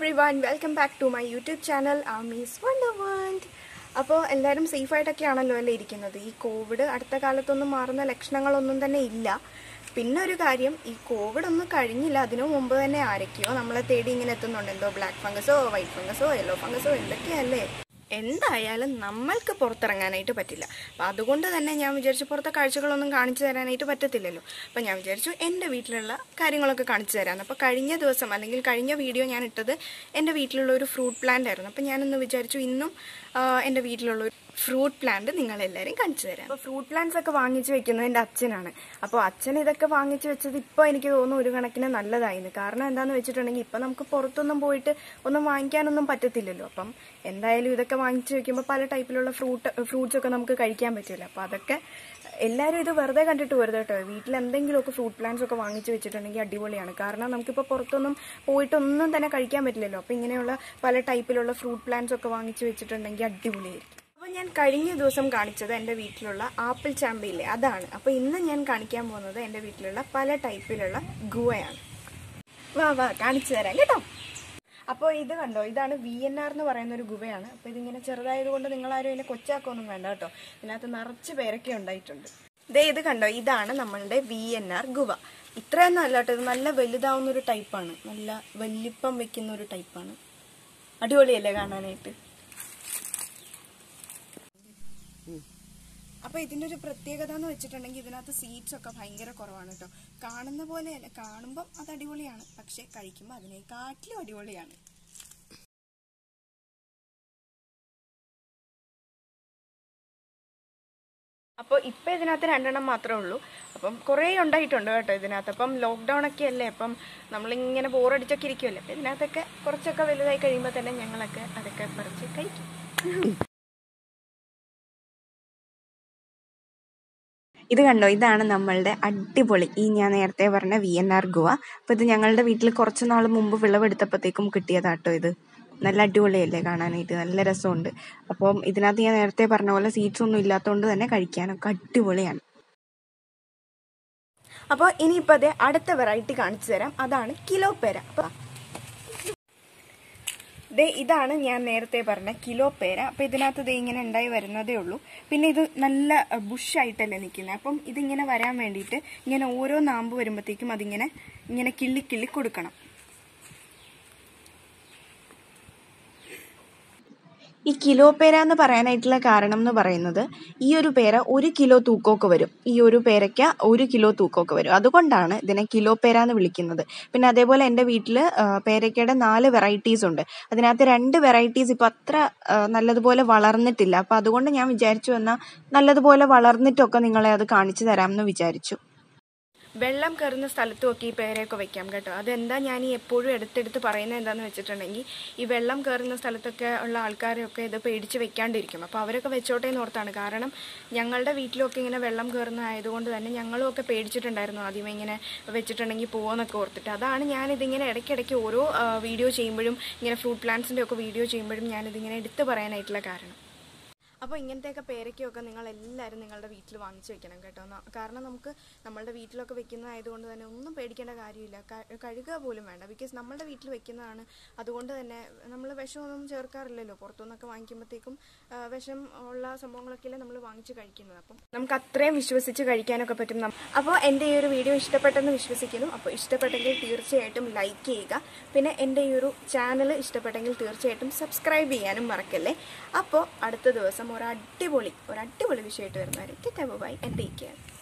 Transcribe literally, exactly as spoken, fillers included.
everyone, welcome back to my YouTube channel Amy's Wonderworld. അപ്പോൾ എല്ലാവരും safe ആയിട്ടൊക്കെയാണല്ലോ അല്ലേ ഇരിക്കുന്നത്. ഈ കോവിഡ് അടുത്ത കാലത്തൊന്നും മാറുന്ന ലക്ഷണങ്ങളൊന്നും തന്നെ ഇല്ല. പിന്നെ ഒരു കാര്യം, ഈ കോവിഡ് ഒന്നും കഴിഞ്ഞില്ല, അതിനു മുമ്പ് തന്നെ ആരൊക്കെയോ നമ്മളെ തേടി ഇങ്ങനെ എത്തുന്നുണ്ട്. എന്തോ ബ്ലാക്ക് ഫംഗസോ വൈറ്റ് ഫംഗസോ യെല്ലോ ഫംഗസോ എന്തൊക്കെയല്ലേ. എന്തായാലും നമ്മൾക്ക് പുറത്തിറങ്ങാനായിട്ട് പറ്റില്ല. അപ്പം അതുകൊണ്ട് തന്നെ ഞാൻ വിചാരിച്ചു പുറത്തെ കാഴ്ചകളൊന്നും കാണിച്ചു തരാനായിട്ട് പറ്റത്തില്ലല്ലോ. അപ്പം ഞാൻ വിചാരിച്ചു എൻ്റെ വീട്ടിലുള്ള കാര്യങ്ങളൊക്കെ കാണിച്ചു തരാമെന്ന്. അപ്പോൾ കഴിഞ്ഞ ദിവസം അല്ലെങ്കിൽ കഴിഞ്ഞ വീഡിയോ ഞാൻ ഇട്ടത് എൻ്റെ വീട്ടിലുള്ള ഒരു ഫ്രൂട്ട് പ്ലാന്റ് ആയിരുന്നു. അപ്പം ഞാനൊന്ന് വിചാരിച്ചു ഇന്നും എൻ്റെ വീട്ടിലുള്ള ഒരു ഫ്രൂട്ട് പ്ലാന്റ് നിങ്ങളെല്ലാവരും കാണിച്ചു തരാം. അപ്പോൾ ഫ്രൂട്ട് പ്ലാന്റ്സ് ഒക്കെ വാങ്ങിച്ചു വെക്കുന്നത് എൻ്റെ അച്ഛനാണ്. അപ്പോൾ അച്ഛൻ ഇതൊക്കെ വാങ്ങിച്ചു വെച്ചത് ഇപ്പോൾ എനിക്ക് തോന്നുന്നു ഒരു കണക്കിന് നല്ലതായിരുന്നു. കാരണം എന്താണെന്ന് വെച്ചിട്ടുണ്ടെങ്കിൽ ഇപ്പം നമുക്ക് പുറത്തൊന്നും പോയിട്ട് ഒന്നും വാങ്ങിക്കാനൊന്നും പറ്റത്തില്ലല്ലോ. അപ്പം എന്തായാലും ഇതൊക്കെ വാങ്ങിച്ചു വെക്കുമ്പോൾ പല ടൈപ്പിലുള്ള ഫ്രൂട്ട് ഫ്രൂട്ട്സ് ഒക്കെ നമുക്ക് കഴിക്കാൻ പറ്റില്ല. അപ്പോൾ അതൊക്കെ എല്ലാവരും ഇത് വെറുതെ കണ്ടിട്ട് വരുത് കേട്ടോ. വീട്ടിൽ എന്തെങ്കിലുമൊക്കെ ഫ്രൂട്ട് പ്ലാന്റ്സ് ഒക്കെ വാങ്ങിച്ചു വെച്ചിട്ടുണ്ടെങ്കിൽ അടിപൊളിയാണ്. കാരണം നമുക്കിപ്പോൾ പുറത്തൊന്നും പോയിട്ടൊന്നും തന്നെ കഴിക്കാൻ പറ്റില്ലല്ലോ. അപ്പോൾ ഇങ്ങനെയുള്ള പല ടൈപ്പിലുള്ള ഫ്രൂട്ട് പ്ലാന്റ്സ് ഒക്കെ വാങ്ങിച്ചു വെച്ചിട്ടുണ്ടെങ്കിൽ അടിപൊളിയായിരിക്കും. അപ്പോൾ ഞാൻ കഴിഞ്ഞ ദിവസം കാണിച്ചത് എൻ്റെ വീട്ടിലുള്ള ആപ്പിൾ ചാമ്പയില്ലേ, അതാണ്. അപ്പോൾ ഇന്ന് ഞാൻ കാണിക്കാൻ പോകുന്നത് എൻ്റെ വീട്ടിലുള്ള പല ടൈപ്പിലുള്ള ഗുവയാണ്. വാ വാ കാണിച്ചു തരാം കേട്ടോ. അപ്പോൾ ഇത് കണ്ടോ, ഇതാണ് വി എൻ ആർ എന്ന് പറയുന്ന ഒരു ഗുവയാണ്. അപ്പോൾ ഇതിങ്ങനെ ചെറുതായതുകൊണ്ട് നിങ്ങളാരും ഇതിനെ കൊച്ചാക്കൊന്നും വേണ്ട കേട്ടോ. ഇതിനകത്ത് നിറച്ച് പേരൊക്കെ ഉണ്ടായിട്ടുണ്ട്. ദേ ഇത് കണ്ടോ, ഇതാണ് നമ്മളുടെ വി എൻ ആർ ഗുവ. ഇത്രയൊന്നും അല്ല കേട്ടോ, ഇത് നല്ല വലുതാവുന്ന ഒരു ടൈപ്പാണ്. നല്ല വലിപ്പം വെക്കുന്ന ഒരു ടൈപ്പാണ്. അടിപൊളിയല്ലേ കാണാനായിട്ട്. അപ്പോൾ ഇതിൻ്റെ ഒരു പ്രത്യേകത എന്ന് വെച്ചിട്ടുണ്ടെങ്കിൽ ഇതിനകത്ത് സീഡ്സ് ഒക്കെ ഭയങ്കര കുറവാണ് കേട്ടോ. കാണുന്ന പോലെയല്ല, കാണുമ്പം അത് അടിപൊളിയാണ്, പക്ഷെ കഴിക്കുമ്പോൾ അതിനേക്കാട്ടിലും അടിപൊളിയാണ്. അപ്പോൾ ഇപ്പം ഇതിനകത്ത് രണ്ടെണ്ണം മാത്രമേ ഉള്ളൂ. അപ്പം കുറേ ഉണ്ടായിട്ടുണ്ട് കേട്ടോ ഇതിനകത്ത്. അപ്പം ലോക്ക്ഡൗൺ ഒക്കെ അല്ലേ, അപ്പം നമ്മളിങ്ങനെ ബോറടിച്ചൊക്കെ ഇരിക്കുമല്ലേ. അപ്പം ഇതിനകത്തൊക്കെ കുറച്ചൊക്കെ വലുതായി കഴിയുമ്പോൾ തന്നെ ഞങ്ങളൊക്കെ അതൊക്കെ പറിച്ച് കഴിക്കും. ഇത് കണ്ടോ, ഇതാണ് നമ്മളുടെ അടിപൊളി ഈ ഞാൻ നേരത്തെ പറഞ്ഞ വി എൻ ആർ ഗുവ. അപ്പോൾ ഇത് ഞങ്ങളുടെ വീട്ടിൽ കുറച്ച് നാൾ മുമ്പ് വിളവെടുത്തപ്പോഴത്തേക്കും കിട്ടിയതാട്ടോ. ഇത് നല്ല അടിപൊളിയല്ലേ കാണാനായിട്ട്, നല്ല രസമുണ്ട്. അപ്പം ഇതിനകത്ത് ഞാൻ നേരത്തെ പറഞ്ഞ പോലെ സീഡ്സ് ഒന്നും ഇല്ലാത്തതുകൊണ്ട് തന്നെ കഴിക്കാനൊക്കെ അടിപൊളിയാണ്. അപ്പോൾ ഇനിയിപ്പോൾ അതേ അടുത്ത വെറൈറ്റി കാണിച്ചു തരാം, അതാണ് കിലോ പേര. അപ്പോൾ ദേ ഇതാണ് ഞാൻ നേരത്തെ പറഞ്ഞ കിലോ പേര. അപ്പം ഇതിനകത്ത് ദേ ഇങ്ങനെ ഉണ്ടായി വരുന്നതേ ഉള്ളൂ. പിന്നെ ഇത് നല്ല ബുഷായിട്ടല്ലേ നിൽക്കുന്നത്. അപ്പം ഇതിങ്ങനെ വരാൻ വേണ്ടിയിട്ട് ഇങ്ങനെ ഓരോ നാമ്പ് വരുമ്പോഴത്തേക്കും അതിങ്ങനെ ഇങ്ങനെ കിള്ളി കിള്ളി കൊടുക്കണം. ഈ കിലോ പേര എന്ന് പറയാനായിട്ടുള്ള കാരണം എന്ന് പറയുന്നത്, ഈ ഒരു പേര ഒരു കിലോ തൂക്കമൊക്കെ വരും. ഈ ഒരു പേരയ്ക്ക് ഒരു കിലോ തൂക്കമൊക്കെ വരും. അതുകൊണ്ടാണ് ഇതിനെ കിലോ പേര എന്ന് വിളിക്കുന്നത്. പിന്നെ അതേപോലെ എൻ്റെ വീട്ടിൽ പേരയ്ക്കയുടെ നാല് വെറൈറ്റീസ് ഉണ്ട്. അതിനകത്ത് രണ്ട് വെറൈറ്റീസ് ഇപ്പോൾ അത്ര നല്ലതുപോലെ വളർന്നിട്ടില്ല. അപ്പോൾ അതുകൊണ്ട് ഞാൻ വിചാരിച്ചു എന്നാൽ നല്ലതുപോലെ വളർന്നിട്ടൊക്കെ നിങ്ങളെ അത് കാണിച്ചു തരാമെന്ന് വിചാരിച്ചു. വെള്ളം കയറുന്ന സ്ഥലത്തുമൊക്കെ ഈ പേരയൊക്കെ വെക്കാം കേട്ടോ. അതെന്താ ഞാൻ ഈ എപ്പോഴും എടുത്തെടുത്ത് പറയുന്നത് എന്താണെന്ന് വെച്ചിട്ടുണ്ടെങ്കിൽ, ഈ വെള്ളം കയറുന്ന സ്ഥലത്തൊക്കെ ഉള്ള ആൾക്കാരൊക്കെ ഇത് പേടിച്ച് വെക്കാണ്ടിരിക്കും. അപ്പോൾ അവരൊക്കെ വെച്ചോട്ടേ എന്ന് ഓർത്താണ്. കാരണം ഞങ്ങളുടെ വീട്ടിലൊക്കെ ഇങ്ങനെ വെള്ളം കയറുന്ന ആയതുകൊണ്ട് തന്നെ ഞങ്ങളും ഒക്കെ പേടിച്ചിട്ടുണ്ടായിരുന്നു ആദ്യമേ ഇങ്ങനെ വെച്ചിട്ടുണ്ടെങ്കിൽ പോകുമെന്നൊക്കെ ഓർത്തിട്ട്. അതാണ് ഞാനിതിങ്ങനെ ഇടയ്ക്കിടയ്ക്ക് ഓരോ വീഡിയോ ചെയ്യുമ്പോഴും, ഇങ്ങനെ ഫ്രൂട്ട് പ്ലാന്റ്സിൻ്റെ ഒക്കെ വീഡിയോ ചെയ്യുമ്പോഴും ഞാനിതിങ്ങനെ എടുത്ത് പറയാനായിട്ടുള്ള കാരണം. അപ്പോൾ ഇങ്ങനത്തെയൊക്കെ പേരയ്ക്കൊക്കെ നിങ്ങളെല്ലാവരും നിങ്ങളുടെ വീട്ടിൽ വാങ്ങിച്ചു വെക്കണം കേട്ടോ. കാരണം നമുക്ക് നമ്മളുടെ വീട്ടിലൊക്കെ വെക്കുന്നതായതുകൊണ്ട് തന്നെ ഒന്നും പേടിക്കേണ്ട കാര്യമില്ല. കഴുകുക പോലും വേണ്ട. ബിക്കോസ് നമ്മളുടെ വീട്ടിൽ വെക്കുന്നതാണ്. അതുകൊണ്ട് തന്നെ നമ്മൾ വിഷമൊന്നും ചേർക്കാറില്ലല്ലോ. പുറത്തുനിന്നൊക്കെ വാങ്ങിക്കുമ്പോഴത്തേക്കും വിഷം ഉള്ള സംഭവങ്ങളൊക്കെയല്ലേ നമ്മൾ വാങ്ങിച്ച് കഴിക്കുന്നത്. അപ്പം നമുക്ക് അത്രയും വിശ്വസിച്ച് കഴിക്കാനൊക്കെ പറ്റും. അപ്പോൾ എൻ്റെ ഈ ഒരു വീഡിയോ ഇഷ്ടപ്പെട്ടെന്ന് വിശ്വസിക്കുന്നു. അപ്പോൾ ഇഷ്ടപ്പെട്ടെങ്കിൽ തീർച്ചയായിട്ടും ലൈക്ക് ചെയ്യുക. പിന്നെ എൻ്റെ ഈ ഒരു ചാനൽ ഇഷ്ടപ്പെട്ടെങ്കിൽ തീർച്ചയായിട്ടും സബ്സ്ക്രൈബ് ചെയ്യാനും മറക്കല്ലേ. അപ്പോൾ അടുത്ത ദിവസം ഒരു അടിപൊളി ഒരു അടിപൊളി വിഷയമായിട്ട് വരുന്നവരെ ബൈ ആൻഡ് ടേക്ക് കെയർ.